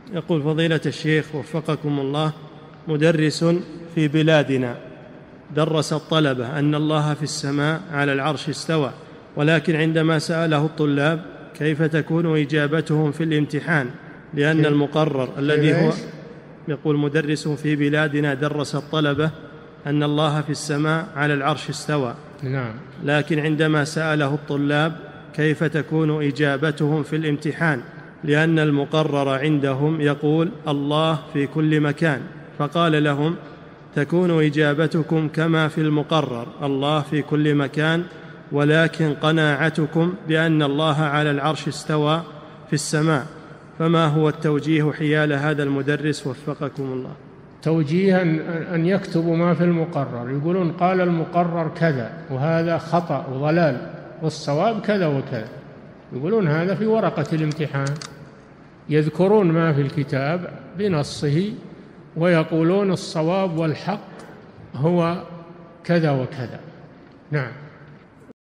يقول فضيلة الشيخ وفقكم الله، مدرس في بلادنا درس الطلبة أن الله في السماء على العرش استوى، ولكن عندما سأله الطلاب كيف تكون إجابتهم في الامتحان لأن المقرر الذي هو، يقول مدرس في بلادنا درس الطلبة أن الله في السماء على العرش استوى، نعم، لكن عندما سأله الطلاب كيف تكون إجابتهم في الامتحان لأن المقرر عندهم يقول الله في كل مكان، فقال لهم تكون إجابتكم كما في المقرر الله في كل مكان، ولكن قناعتكم بأن الله على العرش استوى في السماء، فما هو التوجيه حيال هذا المدرس وفقكم الله؟ توجيه أن يكتبوا ما في المقرر، يقولون قال المقرر كذا وهذا خطأ وضلال والصواب كذا وكذا، يقولون هذا في ورقة الامتحان، يذكرون ما في الكتاب بنصه ويقولون الصواب والحق هو كذا وكذا. نعم.